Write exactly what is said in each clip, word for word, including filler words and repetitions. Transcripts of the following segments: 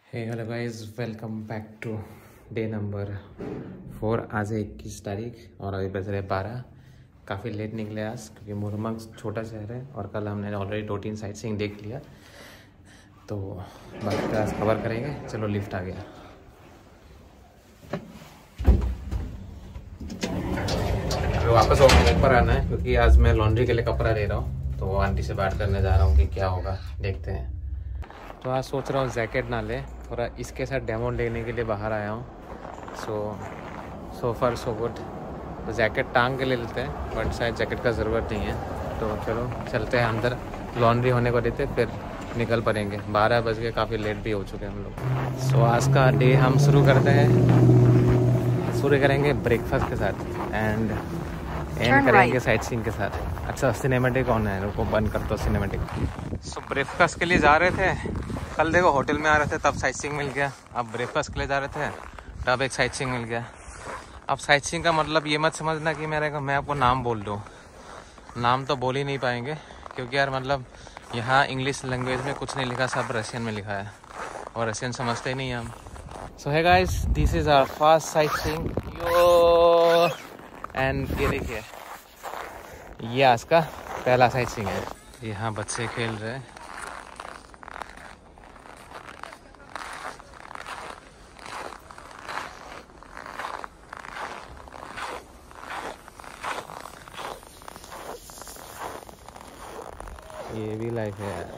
Hey hello guys, welcome back to day number four. आज है इक्कीस तारीख और अभी बज रहे बारह। काफ़ी लेट निकले आज क्योंकि मुरमंस्क छोटा शहर है और कल हमने ऑलरेडी दो तीन साइट सीइंग देख लिया, तो बाकी आज कवर करेंगे। चलो लिफ्ट आ गया। अभी वापस ऑफिस पर आना है क्योंकि आज मैं लॉन्ड्री के लिए कपड़ा ले रहा हूँ, तो आंटी से बात करने जा रहा हूँ कि क्या होगा, देखते हैं। तो आज सोच रहा हूँ जैकेट ना ले, थोड़ा इसके साथ डेमो लेने के लिए बाहर आया हूँ। सो सो फार सो गुड। तो जैकेट टांग के ले लेते हैं, बट शायद जैकेट का ज़रूरत नहीं है। तो चलो चलते हैं अंदर, लॉन्ड्री होने को देते फिर निकल पड़ेंगे। बारह बज के काफ़ी लेट भी हो चुके हैं हम लोग। सो आज का डे हम शुरू करते हैं, शुरू करेंगे ब्रेकफास्ट के साथ एंड एंड करेंगे साइट सीइंग के साथ। अच्छा सिनेमेटिक ऑन है, रुको बंद कर दो सिनेमेटिक। सो ब्रेकफास्ट के लिए जा रहे थे, कल देखो होटल में आ रहे थे तब साइट सीइंग मिल गया। अब ब्रेकफास्ट के लिए जा रहे थे तब एक साइट सीइंग मिल गया। अब साइट सीइंग का मतलब ये मत समझना कि मेरे को मैं आपको नाम बोल दूँ, नाम तो बोल ही नहीं पाएंगे क्योंकि यार मतलब यहाँ इंग्लिश लैंग्वेज में कुछ नहीं लिखा, सब रशियन में लिखा है और रशियन समझते ही नहीं हम। सो है guys, this is our first sightseeing yo and ये देखिए, ये आज का पहला साइट सीइंग है। यहाँ बच्चे खेल रहे हैं। ये भी लाइफ है यार।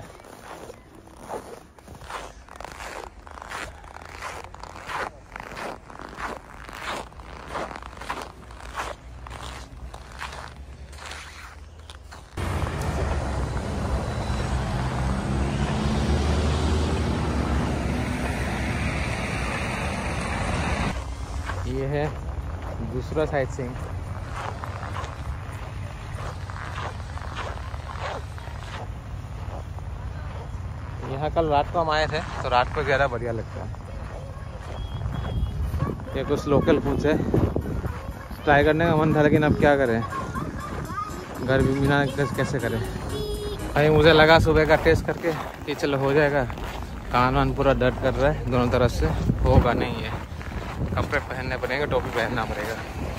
ये है दूसरा साइट सीइंग। यहाँ कल रात को हम आए थे तो रात को ज़्यादा बढ़िया लगता है। ये कुछ लोकल फूड्स है, ट्राई करने का मन था लेकिन अब क्या करें, घर भी बिना कैसे करें। भाई मुझे लगा सुबह का टेस्ट करके कि चलो हो जाएगा, कान वान पूरा दर्द कर रहा है दोनों तरफ से। होगा नहीं है, कपड़े पहनने पड़ेंगे, टोपी पहनना पड़ेगा।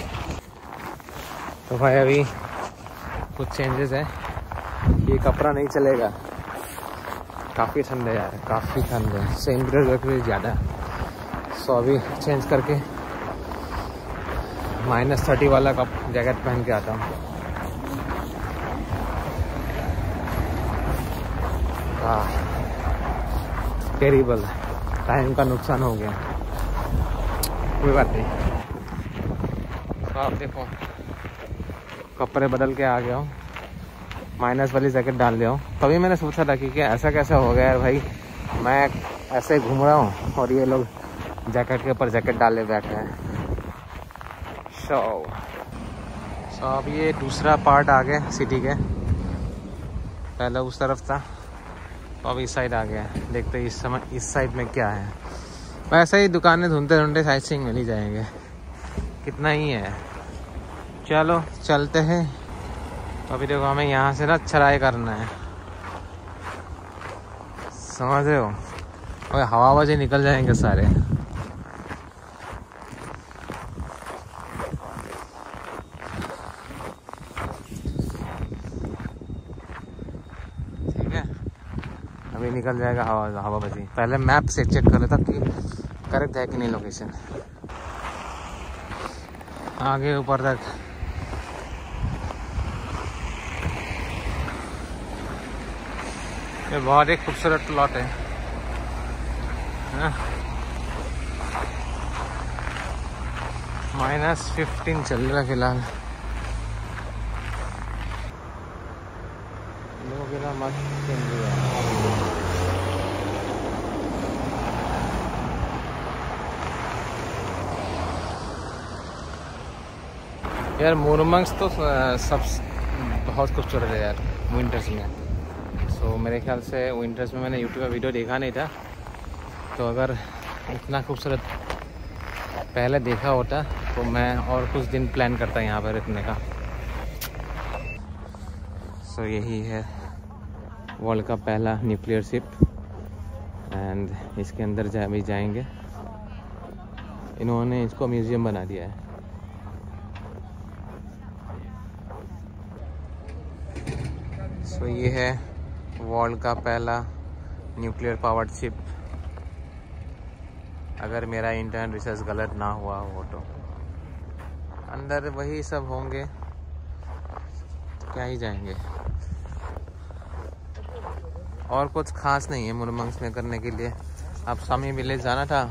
तो भाई अभी कुछ चेंजेस है, ये कपड़ा नहीं चलेगा, काफ़ी ठंड है यार, काफ़ी ठंड है, सेंटीग्रेड भी ज़्यादा। सो अभी चेंज करके माइनस थर्टी वाला कप जैकेट पहन के आता हूँ। हाँ टेरिबल, टाइम का नुकसान हो गया, कोई बात नहीं। तो आप देखो कपड़े बदल के आ गया हूँ, माइनस वाली जैकेट डाल लिया हूँ। तभी मैंने सोचा था कि क्या ऐसा कैसा हो गया यार भाई, मैं ऐसे घूम रहा हूँ और ये लोग जैकेट के ऊपर जैकेट डाले बैठे हैं। सो सो अब ये दूसरा पार्ट आ गया सिटी के, पहले उस तरफ था तो अब इस साइड आ गया। देखते हैं इस समय इस साइड में क्या है। वैसे ही दुकानें ढूंढते ढूंढते साइट सीइंग मिल ही जाएंगे, कितना ही है। चलो चलते हैं। अभी देखो हमें यहाँ से ना चढ़ाई करना है, समझ रहे हो, और हवा बाजी निकल जाएंगे सारे। ठीक है, अभी निकल जाएगा हवा हवा बाजी। पहले मैप से चेक कर लेता कि करेक्ट है कि नहीं लोकेशन। आगे ऊपर तक ये बहुत ही खूबसूरत प्लॉट है, माइनस फिफ्टीन चल रहा है फिलहाल। लोग ना मस्त चल रही है यार। मुरमंस्क तो सब बहुत खूबसूरत है यार विंटर्स में। तो मेरे ख्याल से विंटर्स में मैंने यूट्यूब पर वीडियो देखा नहीं था, तो अगर इतना खूबसूरत पहले देखा होता तो मैं और कुछ दिन प्लान करता यहाँ पर रुकने का। सो so, यही है वर्ल्ड का पहला न्यूक्लियर शिप एंड इसके अंदर जा भी जाएंगे। इन्होंने इसको म्यूज़ियम बना दिया है। सो so, ये है वर्ल्ड का पहला न्यूक्लियर पावर्ड शिप, अगर मेरा इंटरनेट रिसर्च गलत ना हुआ हो तो। अंदर वही सब होंगे तो क्या ही जाएंगे, और कुछ खास नहीं है मुरमंस्क में करने के लिए। अब सामी विलेज जाना था,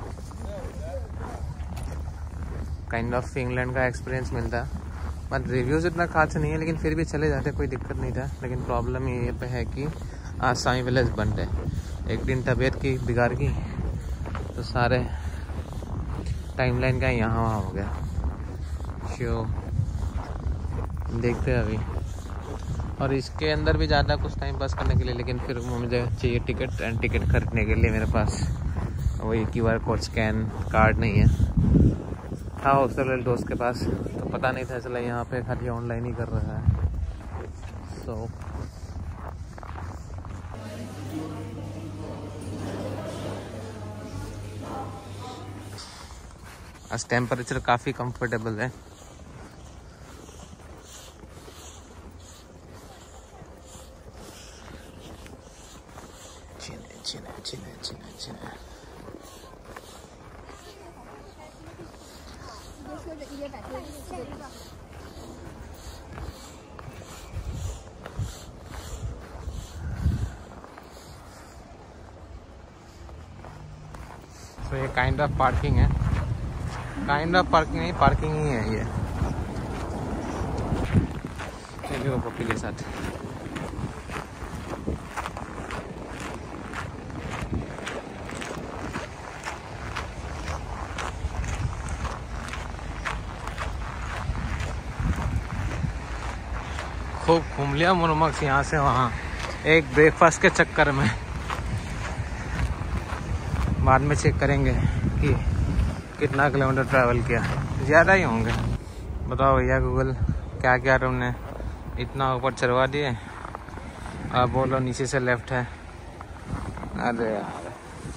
काइंड ऑफ फिनलैंड का एक्सपीरियंस मिलता, बट रिव्यूज़ इतना खास नहीं है, लेकिन फिर भी चले जाते, कोई दिक्कत नहीं था। लेकिन प्रॉब्लम ये पे है कि आज सामी विलेज बंद है। एक दिन तबीयत की बिगाड़ गई तो सारे टाइमलाइन का यहाँ वहाँ हो गया। शो देखते हैं अभी, और इसके अंदर भी ज़्यादा कुछ टाइम पास करने के लिए, लेकिन फिर मुझे चाहिए टिकट, एंड टिकट खरीदने के लिए मेरे पास वही Q R code scan card नहीं है। था हॉस्टल दोस्त के पास, तो पता नहीं था, चला यहाँ पे खाली ऑनलाइन ही कर रहा है। सो so, आज टेम्परेचर काफ़ी कंफर्टेबल है। चिने चिने चिने चिने चिने तो ये काइंड ऑफ पार्किंग है, काइंड ऑफ पार्किंग नहीं, पार्किंग ही है ये। चलिए वो पप्पी के साथ खूब घूम लिया मुरमंस्क यहाँ से वहाँ, एक ब्रेकफास्ट के चक्कर में। बाद में चेक करेंगे कि कितना किलोमीटर ट्रैवल किया, ज़्यादा ही होंगे। बताओ भैया गूगल, क्या क्या तुमने इतना ऊपर चढ़वा दिए, अब बोलो नीचे से लेफ्ट है। अरे यार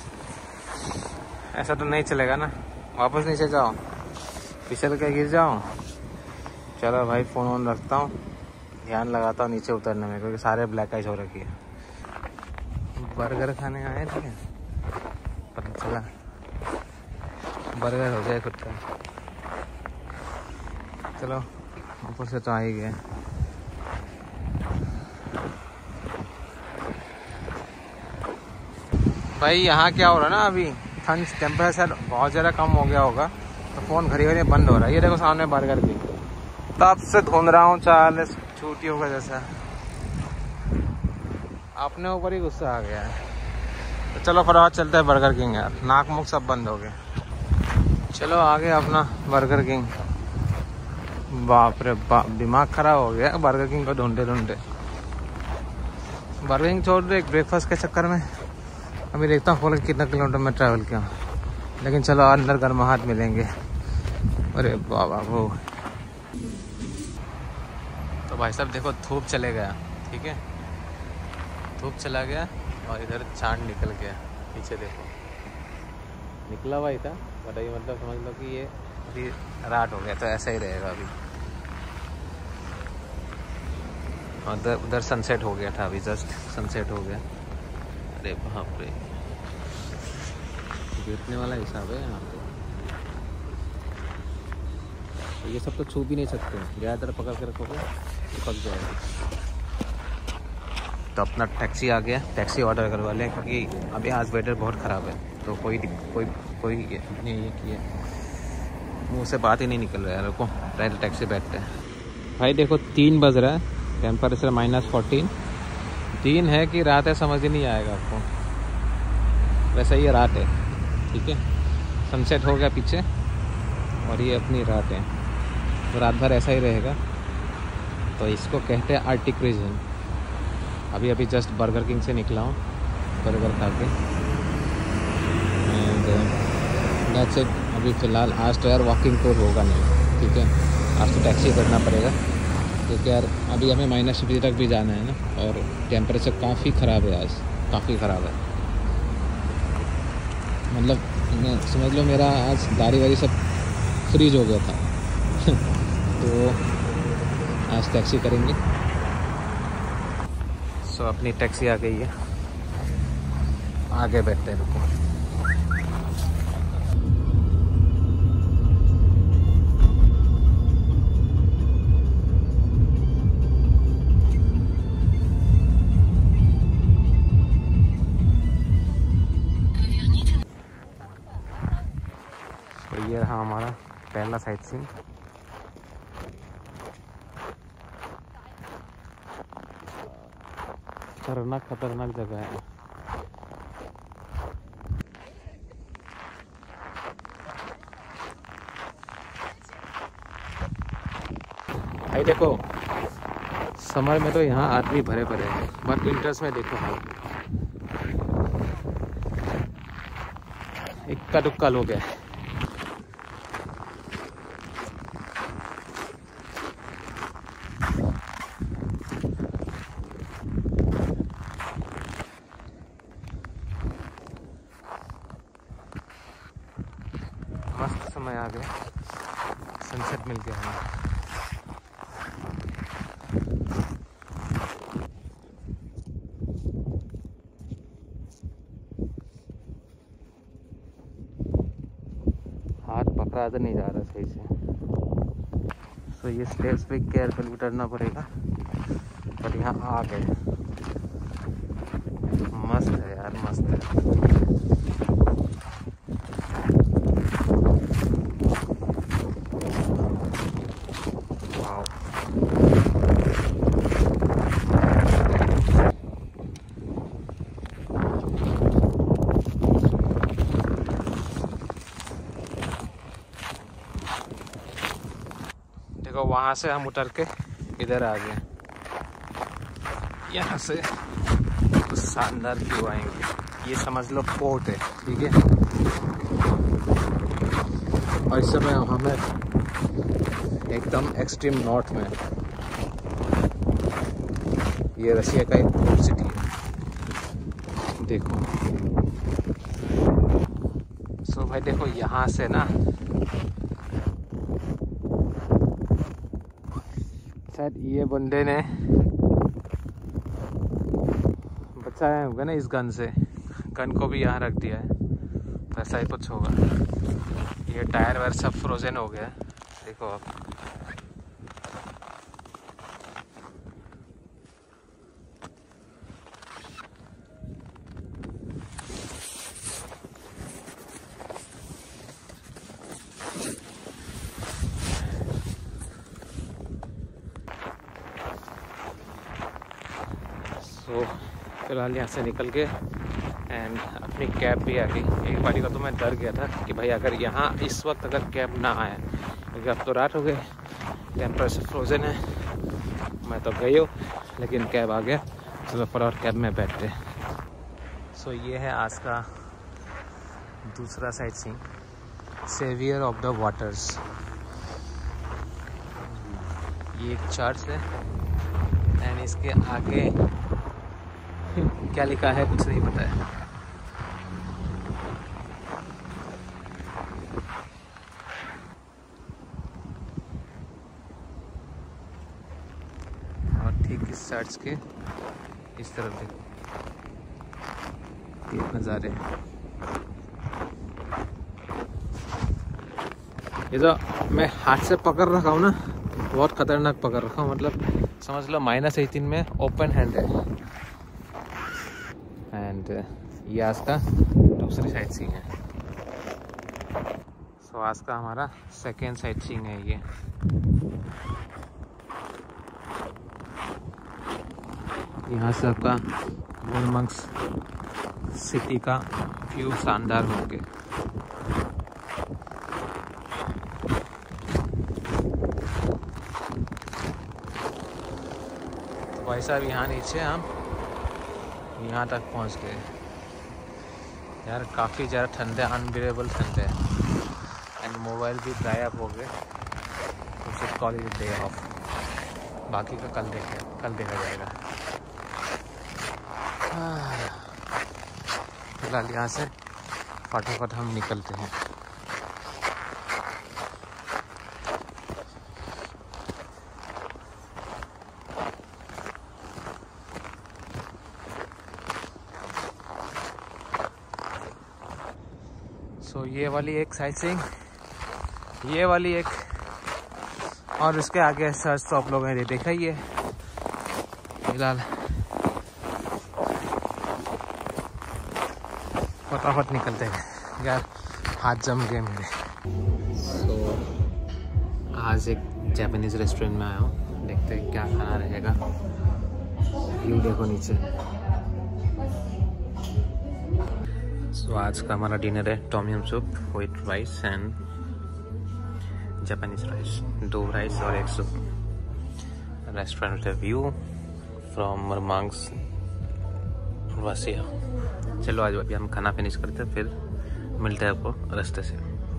ऐसा तो नहीं चलेगा ना, वापस नीचे जाओ, फिसल के गिर जाओ। चलो भाई फ़ोन ऑन रखता हूँ, ध्यान लगाता हूँ नीचे उतरने में, क्योंकि सारे ब्लैक आइस हो रखी है। बर्गर खाने आए थे, पता चला बर्गर हो जाए खुद का। चलो ऊपर से तो आ ही गए। भाई यहाँ क्या हो रहा है ना, अभी ठंड टेम्परेचर बहुत ज़्यादा कम हो गया होगा, तो फ़ोन घड़ी घड़ी बंद हो रहा है। ये देखो सामने बर्गर की, तब से ढूंढ रहा हूँ, चाल छूटी होगा जैसा, अपने ऊपर ही गुस्सा आ गया है। तो चलो फटाफट चलते हैं बर्गर किंग यार, नाक मुख सब बंद हो गए। चलो आगे अपना बर्गर किंग। बाप रे बाप, दिमाग खराब हो गया बर्गर किंग को ढूंढते ढूंढते। बर्गर किंग छोड़ दे, एक ब्रेकफास्ट के चक्कर में अभी देखता हूँ खोल कितना किलोमीटर में ट्रैवल किया। लेकिन चलो अंदर गर्माहट मिलेंगे। अरे बाबा वो तो भाई साहब देखो धूप चले गया, ठीक है, धूप चला गया और इधर चांद निकल गया। पीछे देखो निकला हुआ ही था, बट ये मतलब समझ लो कि ये अभी रात हो गया, तो ऐसा ही रहेगा अभी। उधर उधर सनसेट हो गया था, अभी जस्ट सनसेट हो गया। अरे बाप रे, गिरने वाला हिसाब है यहाँ पे। तो ये सब तो छू भी नहीं सकते, ज़्यादातर पकड़ के रखोगे चिपक जाएगा। तो अपना टैक्सी आ गया, टैक्सी ऑर्डर करवा लें, क्योंकि अभी आज वेदर बहुत ख़राब है, तो कोई कोई कोई नहीं ये किया, मुँह से बात ही नहीं निकल रहा है। रुको पहले टैक्सी बैठते हैं। भाई देखो तीन बज रहा है, टेम्परेचर माइनस फोर्टीन। दिन है कि रात है समझ ही नहीं आएगा आपको। वैसे ये रात है, ठीक है, सनसेट हो गया पीछे और ये अपनी रात है, तो रात भर ऐसा ही रहेगा। तो इसको कहते हैं आर्टिक रीजन। अभी अभी जस्ट बर्गर किंग से निकला हूँ बर्गर खा के, एंड दैट्स इट। अभी फ़िलहाल आज तो यार वॉकिंग टूर होगा नहीं, ठीक है, आज तो टैक्सी करना पड़ेगा, क्योंकि यार अभी हमें माइनस फिफ्टी तक भी जाना है ना, और टेम्परेचर काफ़ी ख़राब है आज, काफ़ी ख़राब है। मतलब मैं समझ लो मेरा आज गाड़ी वाड़ी सब फ्रीज हो गया था तो आज टैक्सी करेंगे। सो so, अपनी टैक्सी आ गई है, आगे बैठते हैं। रुको, तो ये रहा हमारा पहला साइट सीइंग। खतरनाक खतरनाक जगह है। भाई देखो, समर में तो यहाँ आदमी भरे भरे हैं, बट विंटर्स में देखो हाल, इक्का दुक्का लोग है। मस्त समय आ गया, सनसेट मिल गया हमें। हाथ पकड़ा तो नहीं जा रहा सही से, तो ये स्टेप्स पे केयरफुल उतरना पड़ेगा। पर यहाँ आ गए, मस्त है यार, मस्त है। देखो वहाँ से हम उतर के इधर आ गए, यहाँ से तो शानदार व्यू आएंगे। ये समझ लो पोर्ट है, ठीक है। और इस समय हमें एकदम एक्सट्रीम नॉर्थ में, ये रशिया का एक पोर्ट सिटी है, देखो। सो भाई देखो, यहाँ से ना शायद ये बंदे ने बचाया होगा ना इस गन से, गन को भी यहाँ रख दिया है, तो ऐसा ही कुछ होगा। ये टायर वायर सब फ्रोजन हो गया, देखो आप। तो फिलहाल यहाँ से निकल के एंड अपनी कैब भी आ गई। एक बारी का तो मैं डर गया था कि भाई अगर यहाँ इस वक्त अगर कैब ना आए, क्योंकि अब तो रात हो गई, टेम्परेचर फ्रोजन है, मैं तो गई हूँ, लेकिन कैब आ गया। चलो फटाफट कैब में बैठते। सो so, ये है आज का दूसरा sightseeing, saviour of the waters. ये एक चर्च है एंड इसके आगे क्या लिखा है कुछ नहीं पता है। और ठीक इस चर्च के इस तरफ देखो, ये नज़ारे। ये जो मैं हाथ से पकड़ रखा हूँ ना, बहुत खतरनाक पकड़ रखा हूँ, मतलब समझ लो माइनस एटीन में ओपन हैंड है। एंड ये आज का दूसरी साइट सीइंग है। सो so, आज का हमारा सेकेंड साइट सीइंग है ये। यहाँ से आपका मुर्मंस्क सिटी का व्यू शानदार होंगे। तो भाई साहब यहाँ नीचे हम यहाँ तक पहुँच गए यार, काफ़ी ज़्यादा ठंडे, अनबिलेबल ठंडे है। एंड मोबाइल भी गायब हो गए, तो फिर कॉलेज डे ऑफ, बाकी का कल देखे कल देखा जाएगा। फिलहाल यहाँ से फटाफट हम निकलते हैं। सो so, ये वाली एक साइटसीइंग, ये वाली एक, और उसके आगे सर्च तो आप लोगों ने देखा ही है। फिलहाल फटाफट निकलते हैं यार, हाथ जम गए मेरे। तो आज एक जापानीज रेस्टोरेंट में आया हूँ, देखते हैं क्या खाना रहेगा। व्यू देखो नीचे। सो so, आज का हमारा डिनर है tom yum soup with rice and Japanese rice, दो राइस और एक soup. Restaurant view from Murmansk Russia. चलो आज अभी हम खाना फिनिश करते हैं, फिर मिलते हैं आपको रास्ते से।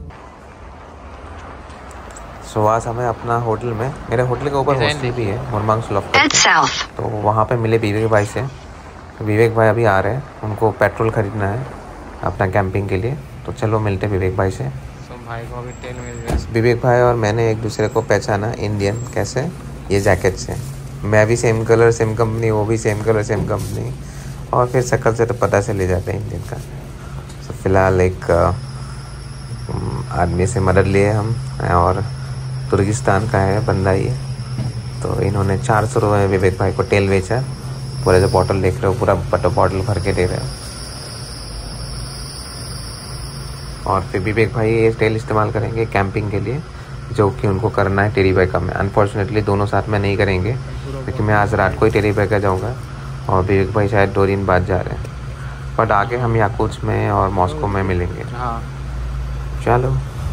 सो so, आज हमें अपना होटल में, मेरे होटल के ऊपर हॉस्टल भी है मुरमांस्क रशिया, तो वहाँ पे मिले विवेक भाई से। विवेक भाई अभी आ रहे हैं, उनको पेट्रोल खरीदना है अपना कैंपिंग के लिए, तो चलो मिलते हैं विवेक भाई से। so, भाई को अभी तेल मिल गया। विवेक भाई और मैंने एक दूसरे को पहचाना इंडियन कैसे, ये जैकेट से। मैं भी सेम कलर सेम कंपनी, वो भी सेम कलर सेम कंपनी, और फिर शक्ल से तो पता से ले जाते हैं इंडियन का। तो फिलहाल एक आदमी से मदद लिए हम, और तुर्किस्तान का है बंदा ये। तो इन्होंने चार सौ रुपये विवेक भाई को तेल बेचा। पूरा जो बॉटल देख रहे हो पूरा बॉटल भर के दे रहे हो। और फिर विवेक भाई ये तेल इस्तेमाल करेंगे कैंपिंग के लिए, जो कि उनको करना है टेरीबेका में। अनफॉर्चुनेटली दोनों साथ में नहीं करेंगे, क्योंकि मैं आज रात को ही टेरीबेका जाऊँगा और विवेक भाई शायद दो दिन बाद जा रहे हैं। बट आगे हम याकुत्स्क में और मॉस्को में मिलेंगे। हाँ चलो।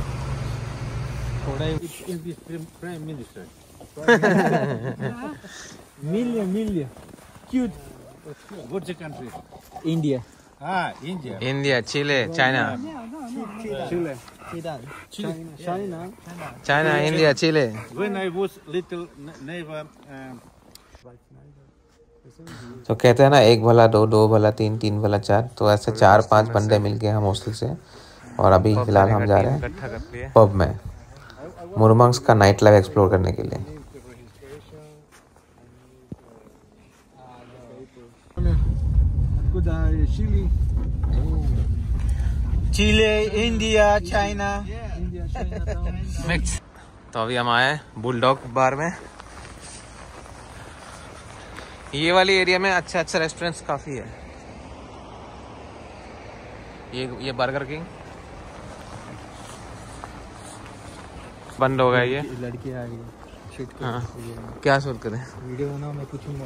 Milia Milia cute. What's the country? India. Ah, India. India, Chile, China. Chile, China, China, India, Chile. When I was little, never. Um, तो कहते हैं ना, एक भला दो, दो भला तीन, तीन भला चार। तो ऐसे चार पांच बंदे मिल गए हम हॉस्टल से, और अभी फिलहाल हम जा रहे हैं पब में, मुरमांस्क का नाइट लाइफ एक्सप्लोर करने के लिए। Chile, India, China. मिक्स। तो अभी हम आए हैं बुलडॉग बार में। ये वाली एरिया में अच्छा अच्छा रेस्टोरेंट्स काफ़ी है। ये ये बर्गर किंग बंद हो गया। ये लड़की आ रही है, शूट कर। हाँ, क्या शूट करें? वीडियो बनाओ, मैं पूछूंगा।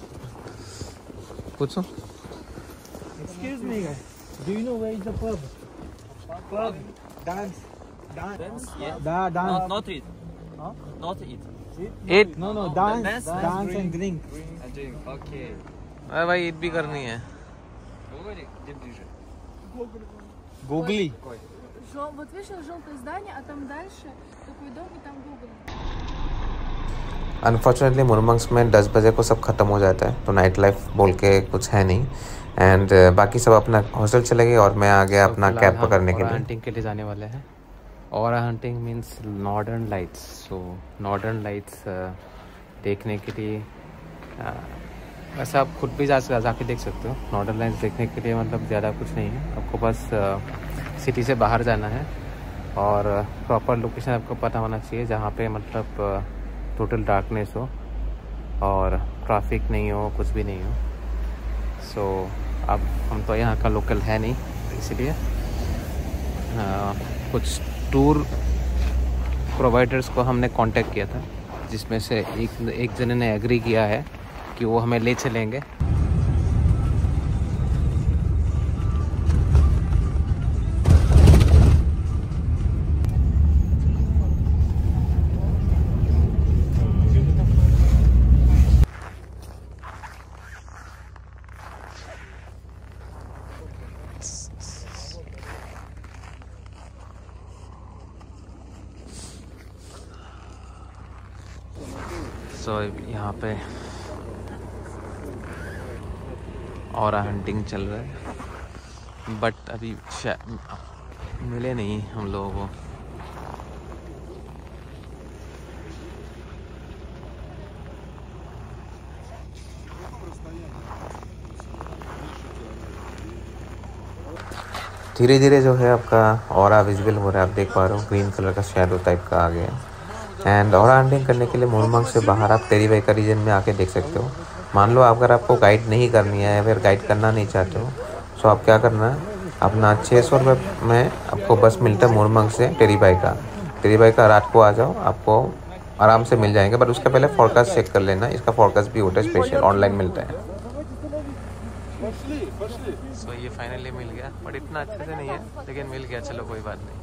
पूछो। Excuse me, guys. Do you know where is the pub? Pub. Dance. Dance. Yeah. Da, dance. Not, not it. Huh? Not it. Eat. No, no, No, dance. dance, Dance, dance, and drink. I drink. Okay. अरे भाई ईट भी करनी है। Говори, где ближе? Googly. Жел- Вот видишь, желтое здание, а там дальше такой дом, и там Google. Unfortunately मुरमांस्क में दस बजे को सब ख़त्म हो जाता है, तो नाइट लाइफ बोल के कुछ है नहीं। एंड uh, बाकी सब अपना हॉस्टल चले गए, और मैं आ गया so, अपना कैब पकड़ने के लिए। हंटिंग के लिए जाने वाले हैं। और hunting means northern lights. So northern lights देखने के लिए uh, वैसे आप खुद भी जा जाके देख सकते हो। नॉर्दर्न लाइट्स देखने के लिए मतलब ज़्यादा कुछ नहीं है, आपको बस uh, सिटी से बाहर जाना है, और प्रॉपर uh, लोकेशन आपको पता होना चाहिए, जहाँ पे मतलब टोटल uh, डार्कनेस हो और ट्रैफिक नहीं हो, कुछ भी नहीं हो। सो so, अब हम तो यहाँ का लोकल है नहीं, इसलिए कुछ टूर प्रोवाइडर्स को हमने कांटेक्ट किया था, जिसमें से एक एक जने ने एग्री किया है कि वो हमें ले चलेंगे। सो so, यहाँ पे और हंटिंग चल रहा है। बट अभी मिले नहीं हम लोगों को। धीरे धीरे जो है आपका ऑरा विजिबल हो रहा है, आप देख पा रहे हो ग्रीन कलर का शैडो टाइप का आ गया। एंड ऑरा हंटिंग करने के लिए मुरमांस्क से बाहर आप टेरिबेका रीजन में आके देख सकते हो। मान लो अगर आपको गाइड नहीं करनी है या फिर गाइड करना नहीं चाहते हो, सो आप क्या करना है, अपना छः सौ रुपये में आपको बस मिलता है मुरमांस्क से टेरिबेका। टेरिबेका रात को आ जाओ, आपको आराम से मिल जाएंगे, बट उसका पहले फोरकास्ट चेक कर लेना। इसका फोरकास्ट भी होता है, स्पेशल ऑनलाइन मिलता है। सो so, ये फाइनली मिल गया, बट इतना अच्छे से नहीं है, लेकिन मिल गया, चलो कोई बात नहीं।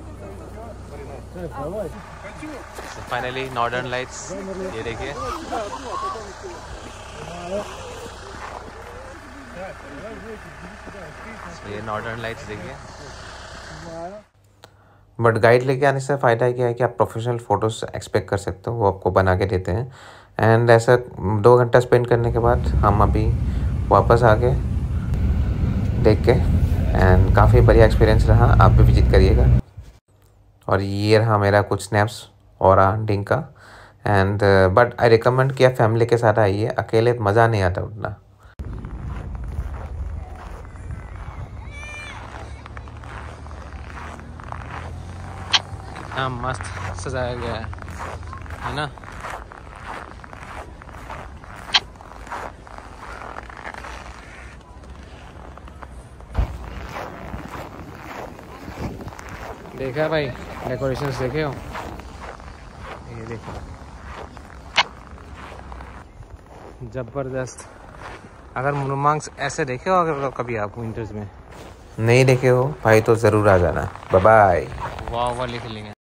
फाइनली नॉर्दर्न लाइट्स, ये देखिए। so, ये नॉर्दर्न लाइट्स देखिए। बट गाइड लेके आने से फ़ायदा क्या है कि आप प्रोफेशनल फ़ोटोज़ एक्सपेक्ट कर सकते हो, वो आपको बना के देते हैं। एंड ऐसा दो घंटा स्पेंड करने के बाद हम अभी वापस आ गए देख के। एंड काफ़ी बढ़िया एक्सपीरियंस रहा, आप भी विजिट करिएगा। और ये रहा मेरा कुछ स्नैप्स ऑरा हंटिंग का। एंड बट आई रिकमेंड कि आप फैमिली के साथ आइए, अकेले मज़ा नहीं आता उतना। हाँ, मस्त सजाया गया है, है ना। देखा भाई, डेकोरेशंस देखे हो, ये देखो जबरदस्त। अगर मुरमांस्क ऐसे देखे हो अगर कभी आप विंटर्स में नहीं देखे हो भाई, तो ज़रूर आ जाना। Bye bye. वाह वाह लिख लेंगे।